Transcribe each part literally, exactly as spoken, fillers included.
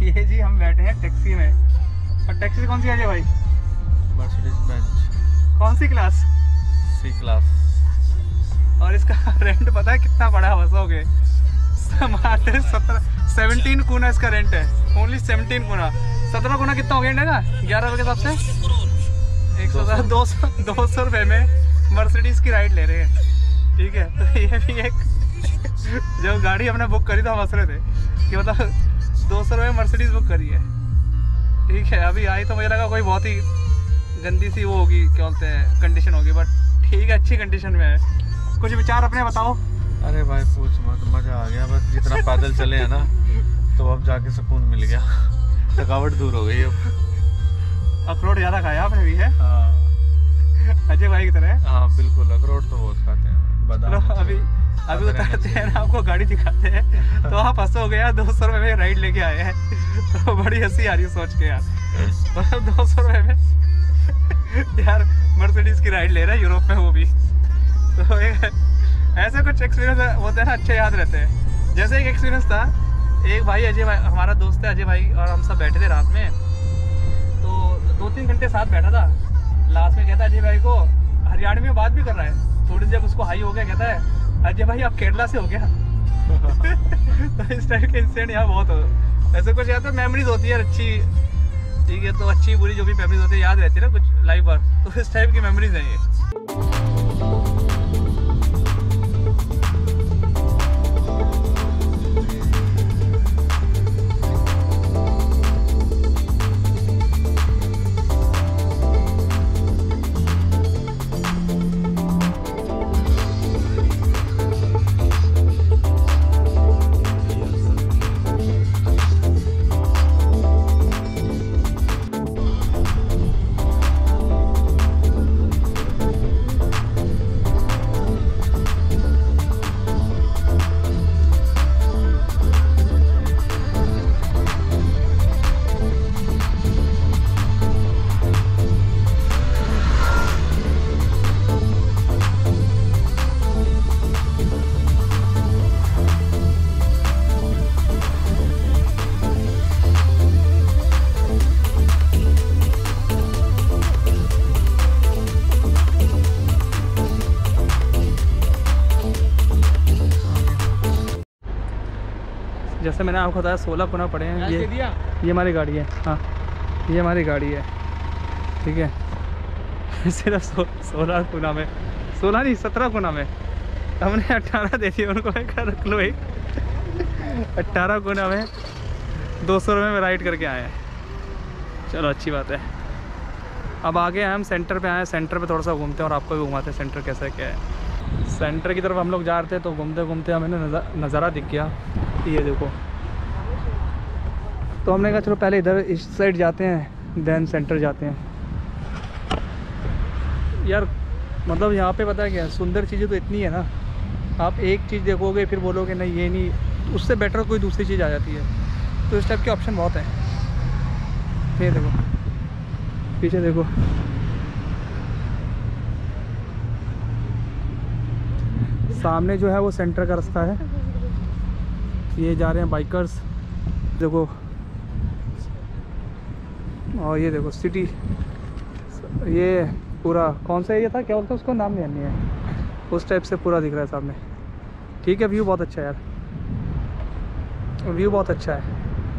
ये जी हम बैठे हैं टैक्सी में, और टैक्सी कौन सी है भाई? Mercedes Benz. कौन सी क्लास? सी क्लास। और इसका रेंट पता है कितना पड़ा है? बसोगे मात्र सत्रह सेवनटीन गुना इसका रेंट है। ओनली सेवनटीन गुना। सत्रह गुना कितना हो गया इंडिया का? ग्यारह रुपये के हिसाब से एक सौ दो सौ दो सौ रुपये में मर्सिडीज की राइड ले रहे हैं। ठीक है, तो ये भी एक जो गाड़ी हमने बुक करी तो हम हंस रहे थे कि मतलब दो सौ रुपये मर्सिडीज बुक करी है। ठीक है, अभी आई तो मुझे लगा कोई बहुत ही गंदी सी वो होगी, क्या बोलते हैं, कंडीशन होगी, बट ठीक है, अच्छी कंडीशन में है। कुछ विचार अपने बताओ। अरे भाई पूछ मत, मजा आ गया। बस जितना पैदल चले हैं ना तो अब जाके सुकून मिल गया, थकावट दूर हो गई। अब अखरोट ज़्यादा खाया आपने भी है? हाँ अजय भाई की तरह। हाँ बिल्कुल, अखरोट तो बहुत खाते हैं। बादाम अभी अभी बताते हैं ना आपको, गाड़ी दिखाते हैं तो आप हंसोगे यार। दो सौ रुपये में राइड लेके आए हैं तो बड़ी हंसी आ रही है सोच के यार। दो सौ रुपये में यार मर्सिडीज की राइड ले रहा है यूरोप में, वो भी। तो एक ऐसे कुछ एक्सपीरियंस होते हैं ना, अच्छे याद रहते हैं। जैसे एक एक्सपीरियंस था, एक भाई अजय भाई, हमारा दोस्त है अजय भाई, और हम सब बैठे थे रात में, तो दो तीन घंटे साथ बैठा था। लास्ट में कहता है अजय भाई को, हरियाणवी में बात भी कर रहा है, थोड़ी देर उसको हाई हो गया, कहता है अजय भाई आप केरला से हो गया। तो इस टाइप के इंसिडेंट यहाँ बहुत हो। ऐसे कुछ याद तो मेमोरीज होती है अच्छी, ठीक है, तो अच्छी बुरी जो भी मेमोरीज होती है याद रहती है ना कुछ लाइफ भर, तो इस टाइप की मेमोरीज हैं ये। जैसे मैंने आपको बताया सोलह गुना पड़े हैं। ये ये हमारी गाड़ी है। हाँ ये हमारी गाड़ी है, ठीक है। सिर्फ सो, सोलह गुना में, सोलह नहीं सत्रह गुना में हमने अट्ठारह दे दिए उनको। रख लो एक अट्ठारह गुना में दो सौ रुपये में राइड करके आए हैं। चलो अच्छी बात है। अब आगे हम सेंटर पे आए हैं, सेंटर पे थोड़ा सा घूमते हैं और आपको भी घुमाते हैं सेंटर कैसा क्या है। सेंटर की तरफ हम लोग जा रहे थे तो घूमते घूमते हमें नज़ारा दिख गया, ये देखो। तो हमने कहा चलो पहले इधर इस साइड जाते हैं, देन सेंटर जाते हैं। यार मतलब यहाँ पे पता है क्या, सुंदर चीज़ें तो इतनी है ना, आप एक चीज़ देखोगे फिर बोलोगे नहीं ये नहीं, उससे बेटर कोई दूसरी चीज़ आ जाती है। तो इस टाइप के ऑप्शन बहुत हैं। ये देखो पीछे देखो, सामने जो है वो सेंटर का रास्ता है। ये जा रहे हैं बाइकर्स, देखो। और ये देखो सिटी, ये पूरा कौन सा एरिया था, क्या बोलते हैं उसको, नाम नहीं है, उस टाइप से पूरा दिख रहा है सामने। ठीक है, व्यू बहुत अच्छा है यार, व्यू बहुत अच्छा है।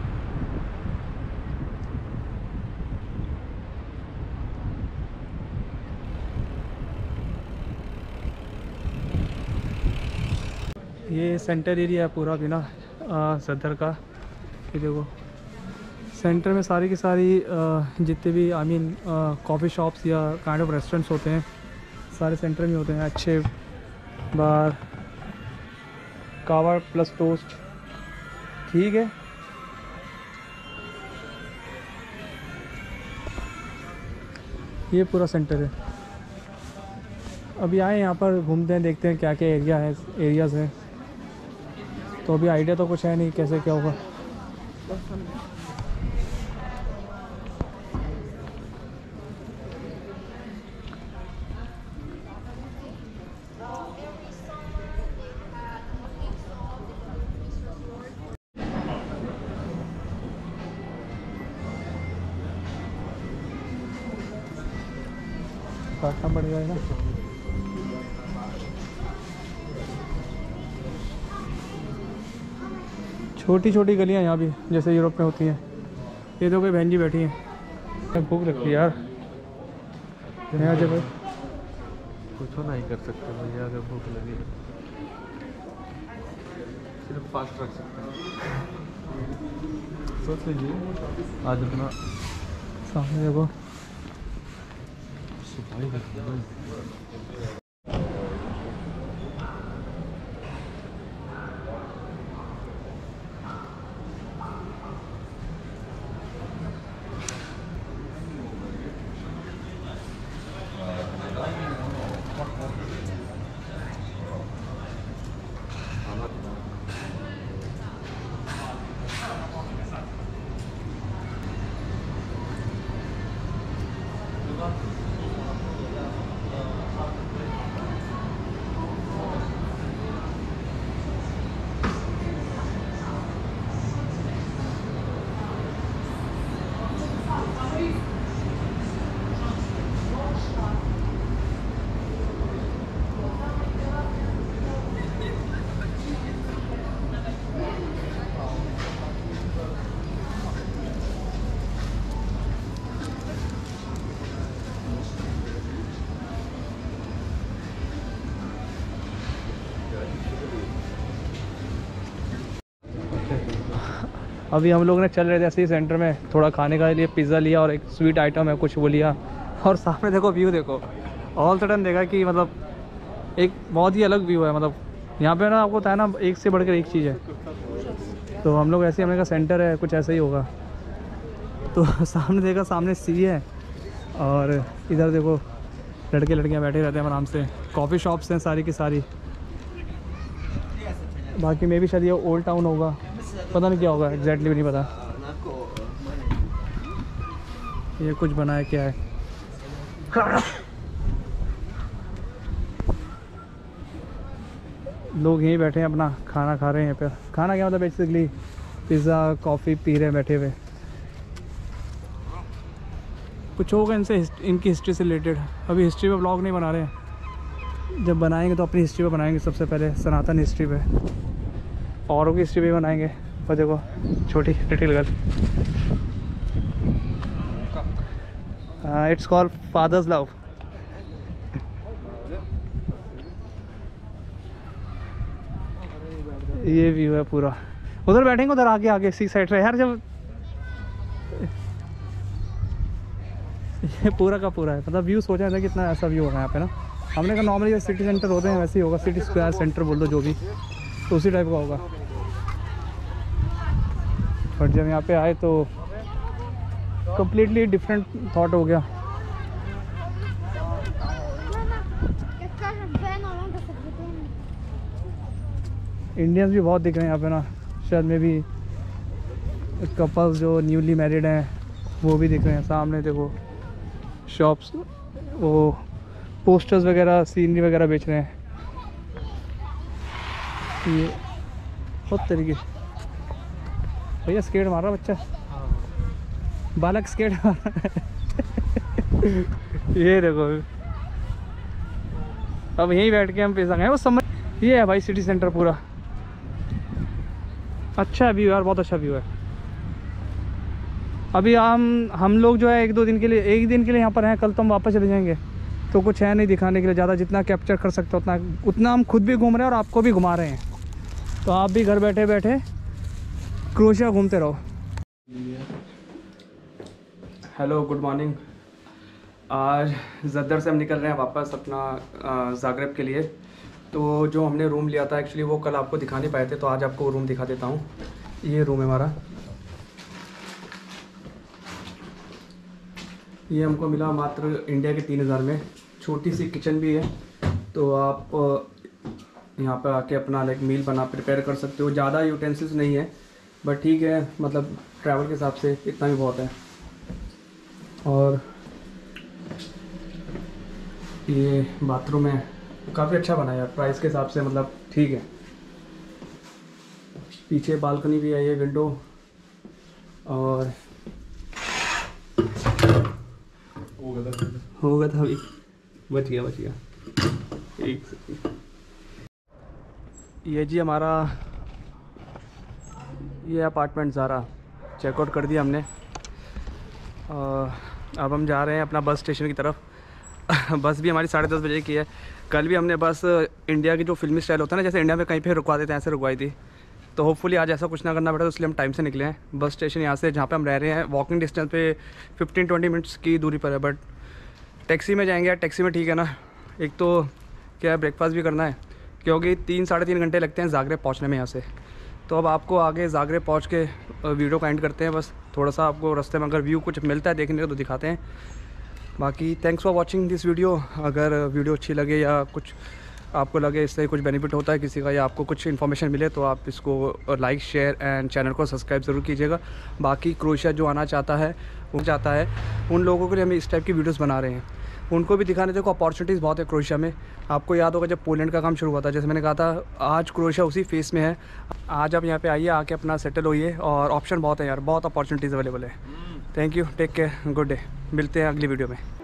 ये सेंटर एरिया है पूरा बिना सदर का। ये देखो सेंटर में सारी की सारी आ, जितने भी आई मीन कॉफ़ी शॉप्स या काइंड ऑफ रेस्टोरेंट्स होते हैं, सारे सेंटर में होते हैं। अच्छे बार, कावा प्लस टोस्ट, ठीक है। ये पूरा सेंटर है। अभी आए यहाँ पर घूमते हैं, देखते हैं क्या क्या एरिया है, एरियाज़ हैं। तो अभी आइडिया तो कुछ है नहीं कैसे क्या होगा। काटना पड़ जाएगा। छोटी छोटी गलियाँ यहाँ भी जैसे यूरोप में होती हैं। ये तो कोई बहन जी बैठी हैं। भूख लगती है यार यहाँ जब कुछ नहीं कर सकते भैया, अगर भूख लगी तो सिर्फ फास्ट रख सकते हैं। सोच लीजिए आज अपना सामने देखो सफाई रखना। अभी हम लोग ने चल रहे थे ऐसे ही सेंटर में, थोड़ा खाने का लिए पिज़्ज़ा लिया और एक स्वीट आइटम है कुछ वो लिया। और सामने देखो व्यू देखो, ऑल सडन देखा कि मतलब एक बहुत ही अलग व्यू है। मतलब यहाँ पे ना आपको होता है ना एक से बढ़कर एक चीज़ है। तो हम लोग ऐसे, हमने कहा सेंटर है कुछ ऐसा ही होगा। तो सामने देखा, सामने सी है और इधर देखो लड़के लड़कियाँ बैठे रहते हैं आराम से। कॉफ़ी शॉप्स हैं सारी की सारी। बाकी मे भी शायद ये ओल्ड टाउन होगा, पता नहीं क्या होगा, एग्जैक्टली भी नहीं पता। ये कुछ बना है क्या है। लोग यहीं बैठे हैं अपना खाना खा रहे हैं। यहाँ पे खाना क्या मतलब बेसिकली पिज़्ज़ा कॉफ़ी पी रहे हैं बैठे हुए। कुछ होगा इनसे, इनकी हिस्ट्री से रिलेटेड। अभी हिस्ट्री पे ब्लॉग नहीं बना रहे हैं, जब बनाएंगे तो अपनी हिस्ट्री पे बनाएंगे। सबसे पहले सनातन हिस्ट्री पे, औरों की हिस्ट्री पे बनाएंगे। और देखो छोटी little girl, it's called father's love. ये व्यू है पूरा। उधर बैठेंगे, उधर आगे आगे सी साइड पे यार। जब ये पूरा का पूरा है, मतलब व्यू सोचा था कितना ऐसा व्यू होगा यहाँ पे ना। हमने कहा नॉर्मली सिटी सेंटर होते हैं वैसे ही होगा, सिटी स्क्वायर सेंटर बोल दो जो भी, तो उसी टाइप का होगा। बट जब यहाँ पे आए तो कम्प्लीटली डिफरेंट थॉट हो गया। इंडियंस भी बहुत दिख रहे हैं यहाँ पे ना, शायद में भी कपल्स जो न्यूली मैरिड हैं वो भी दिख रहे हैं। सामने देखो शॉप्स, वो पोस्टर्स वगैरह सीनरी वगैरह बेच रहे हैं। ये बहुत तरीके, भैया स्केट मार रहा बच्चा, बालक स्केट मार रहा। ये देखो अब यहीं बैठ के हम पिज़्ज़ा खाएं। वो समझ, ये है भाई सिटी सेंटर पूरा। अच्छा व्यू यार, बहुत अच्छा व्यू है। अभी हम हम लोग जो है एक दो दिन के लिए, एक दिन के लिए यहाँ पर हैं, कल तो हम वापस चले जाएंगे। तो कुछ है नहीं दिखाने के लिए ज़्यादा, जितना कैप्चर कर सकते उतना उतना हम खुद भी घूम रहे हैं और आपको भी घुमा रहे हैं। तो आप भी घर बैठे बैठे क्रोएशिया घूमते रहो। Hello good morning. आज जद्दर से हम निकल रहे हैं वापस अपना जागरेब के लिए। तो जो हमने रूम लिया था एक्चुअली वो कल आपको दिखा नहीं पाए थे, तो आज आपको रूम दिखा देता हूँ। ये रूम है हमारा, ये हमको मिला मात्र इंडिया के तीन हज़ार में। छोटी सी किचन भी है, तो आप यहाँ पर आके अपना लाइक मील बना प्रिपेयर कर सकते हो। ज़्यादा यूटेंसिल्स नहीं है बट ठीक है, मतलब ट्रैवल के हिसाब से इतना भी बहुत है। और ये बाथरूम है, काफ़ी अच्छा बना है यार प्राइस के हिसाब से, मतलब ठीक है। पीछे बालकनी भी है, ये विंडो। और होगा था अभी बच गया बच गया। एक सेकंड, ये जी हमारा ये अपार्टमेंट ज़ारा चेकआउट कर दिया हमने। और अब हम जा रहे हैं अपना बस स्टेशन की तरफ। बस भी हमारी साढ़े दस बजे की है। कल भी हमने बस इंडिया की जो फिल्मी स्टाइल होता है ना, जैसे इंडिया में कहीं पे रुकवा देते हैं, ऐसे रुकवाई थी। तो होपफुली आज ऐसा कुछ ना करना पड़ा, तो इसलिए हम टाइम से निकले हैं। बस स्टेशन यहाँ से जहाँ पे हम रह रहे हैं वॉकिंग डिस्टेंस पे फिफ्टीन ट्वेंटी मिनट्स की दूरी पर है। बट टैक्सी में जाएंगे यार, टैक्सी में ठीक है ना, एक तो क्या है ब्रेकफास्ट भी करना है, क्योंकि तीन साढ़े तीन घंटे लगते हैं ज़ाग्रेब पहुँचने में यहाँ से। तो अब आपको आगे ज़ाग्रेब पहुँच के वीडियो का एंड करते हैं। बस थोड़ा सा आपको रास्ते में अगर व्यू कुछ मिलता है देखने को तो दिखाते हैं। बाकी thanks for watching this video. अगर वीडियो अच्छी लगे या कुछ आपको लगे इससे कुछ बेनिफिट होता है किसी का, या आपको कुछ इन्फॉर्मेशन मिले, तो आप इसको लाइक शेयर एंड चैनल को सब्सक्राइब ज़रूर कीजिएगा। बाकी क्रोएशिया जो आना चाहता है वो चाहता है उन लोगों के लिए हम इस टाइप की वीडियोस बना रहे हैं, उनको भी दिखाने देखो अपॉर्चुनिटीज़ बहुत है क्रोएशिया में। आपको याद होगा जब पोलैंड का काम शुरू हुआ था, जैसे मैंने कहा था, आज क्रोएशिया उसी फेस में है। आज आप यहाँ पे आइए, आके अपना सेटल होइए, और ऑप्शन बहुत है यार, बहुत अपॉर्चुनिटीज़ अवेलेबल है। Thank you, take care, good day, मिलते हैं अगली वीडियो में।